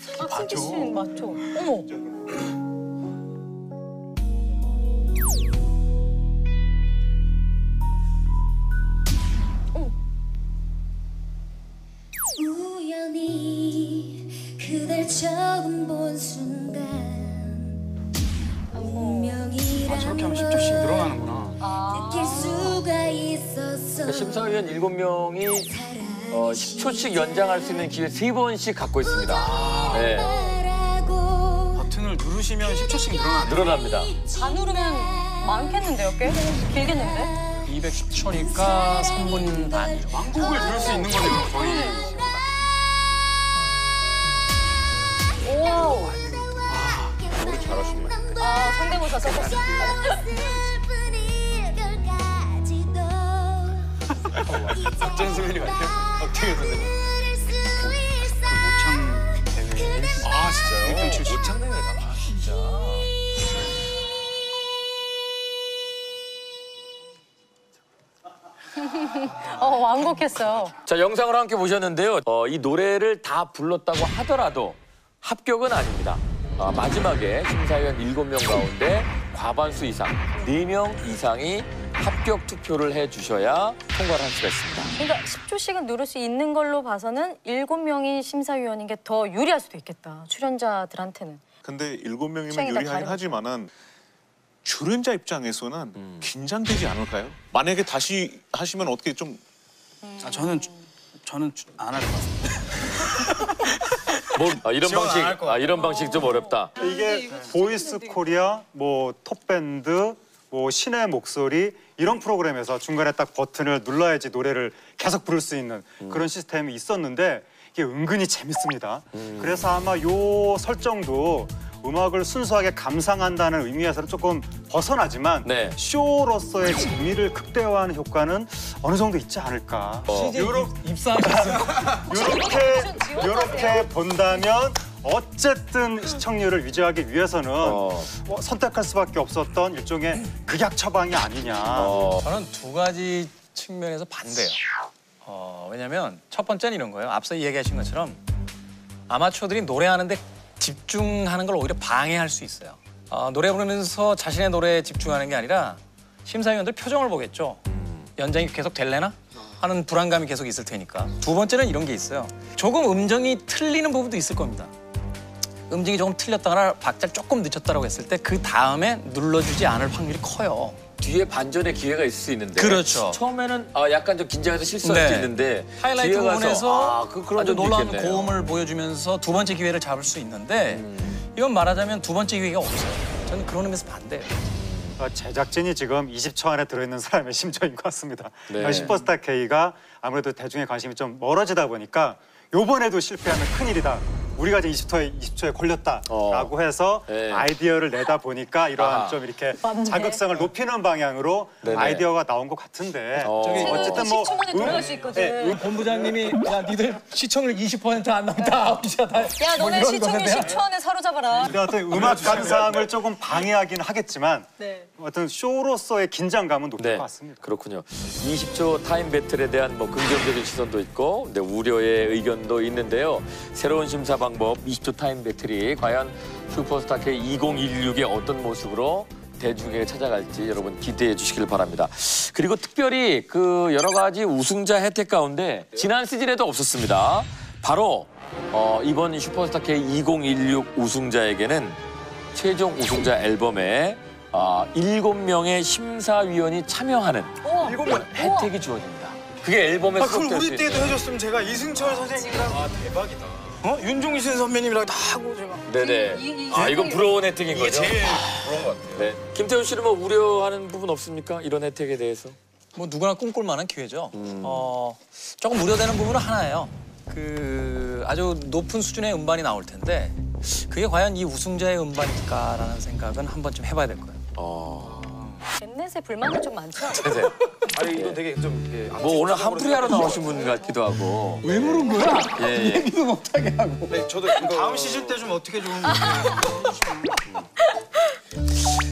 승기 씨 맞죠? 어머. 우연히 그댈 처음 본 순간 운명이란 저렇게 하면 10초씩 늘어나는구나. 느낄 수가 있었어. 심사위원 7명이 10초씩 연장할 수 있는 기회 3번씩 갖고 있습니다. 네. 버튼을 누르시면 10초씩 늘어나네요. 늘어납니다. 다 누르면 많겠는데요, 꽤? 길겠는데? 210초니까 3분 반이죠. 왕곡을 들을 수 있는 거네요, 거의. 오. 노래 잘하시네요. 아, 성대모사 썼어. 박전 선배님 같아요? 박태현 선배님. 모창 대회에 아, 진짜요? 1등 출신. 모창대회 가 진짜. 완곡했어요. 자, 영상을 함께 보셨는데요. 이 노래를 다 불렀다고 하더라도 합격은 아닙니다. 마지막에 심사위원 7명 가운데 과반수 이상, 4명 이상이 합격 투표를 해주셔야 통과를 할 수가 있습니다. 그러니까 10초씩은 누를 수 있는 걸로 봐서는 7명이 심사위원인 게 더 유리할 수도 있겠다. 출연자들한테는. 근데 7명이면 취향이 다 유리하긴 다르니까. 하지만은 출연자 입장에서는 긴장되지 않을까요? 만약에 다시 하시면 어떻게 좀 저는 안 할 것 같습니다. 이런 지원 안할 방식, 것 같아요. 이런 방식 좀 어렵다. 이게 보이스 코리아, 뭐 톱밴드, 뭐 신의 목소리 이런 프로그램에서 중간에 딱 버튼을 눌러야지 노래를 계속 부를 수 있는 그런 시스템이 있었는데 이게 은근히 재밌습니다. 그래서 아마 요 설정도 음악을 순수하게 감상한다는 의미에서는 조금 벗어나지만 네. 쇼로서의 재미를 극대화하는 효과는 어느 정도 있지 않을까. 이렇게 본다면 어쨌든 시청률을 유지하기 위해서는 선택할 수밖에 없었던 일종의 극약 처방이 아니냐. 저는 두 가지 측면에서 반대요. 왜냐면 첫 번째는 이런 거예요. 앞서 얘기하신 것처럼 아마추어들이 노래하는데 집중하는 걸 오히려 방해할 수 있어요. 노래 부르면서 자신의 노래에 집중하는 게 아니라 심사위원들 표정을 보겠죠. 연장이 계속 될래나? 하는 불안감이 계속 있을 테니까. 두 번째는 이런 게 있어요. 조금 음정이 틀리는 부분도 있을 겁니다. 음정이 조금 틀렸다거나 박자를 조금 늦췄다고 했을 때 그 다음에 눌러주지 않을 확률이 커요. 뒤에 반전의 기회가 있을 수 있는데 그렇죠. 처음에는 약간 좀 긴장해서 실수할 수 있는데 하이라이트 뒤에 가서 부분에서 그런 아주 점도 놀라운 있겠네요. 고음을 보여주면서 두 번째 기회를 잡을 수 있는데 이건 말하자면 두 번째 기회가 없어요. 저는 그런 의미에서 반대예요. 제작진이 지금 20초 안에 들어있는 사람의 심정인 것 같습니다. 네. 슈퍼스타 K가 아무래도 대중의 관심이 좀 멀어지다 보니까 요번에도 실패하면 큰일이다. 우리가 이제 20초에 걸렸다라고 해서 네. 아이디어를 내다 보니까 이러한 좀 이렇게 맞네. 자극성을 높이는 방향으로 네네. 아이디어가 나온 것 같은데 어쨌든 뭐 10초 만에 들어갈 수 있거든. 본부장님이 야 니들 시청률 20%안 나온다 아웃이다. 야, 너네 시청률 10초 안에 사로잡아라. 어떤 음악 감상을 조금 방해하긴 하겠지만 네. 어떤 쇼로서의 긴장감은 높을 네, 것 같습니다. 그렇군요. 20초 타임 배틀에 대한 긍정적인 시선도 있고 근데 우려의 의견도 있는데요. 새로운 심사 방법 20초 타임 배틀이 과연 슈퍼스타 K 2016의 어떤 모습으로 대중에게 찾아갈지 여러분 기대해 주시길 바랍니다. 그리고 특별히 그 여러 가지 우승자 혜택 가운데 지난 시즌에도 없었습니다. 바로 이번 슈퍼스타 K 2016 우승자에게는 최종 우승자 앨범에 7명의 심사위원이 참여하는 이런 혜택이 주어집니다. 그게 앨범에 그걸 수록될 수 우리 때도 있는. 해줬으면 제가 이승철 선생님이랑 대박이다. 윤종신 선배님이랑 다 하고 제가. 네네. 이건 부러운 혜택인 이게 거죠? 제일 그런 것 같아요. 네. 김태훈 씨는 뭐 우려하는 부분 없습니까? 이런 혜택에 대해서? 뭐 누구나 꿈꿀 만한 기회죠. 조금 우려되는 부분은 하나예요. 그 아주 높은 수준의 음반이 나올 텐데 그게 과연 이 우승자의 음반일까라는 생각은 한 번쯤 해봐야 될 거예요. 넷넷에 불만이 좀 많죠? 네네. 아니 이건 되게 좀 뭐 오늘 한풀이 하러 나오신 분 같기도 하고. 왜 물은 거야? 예, 예. 얘기도 못하게 하고. 저도 다음 시즌 때 좀 어떻게 좀 해주시면.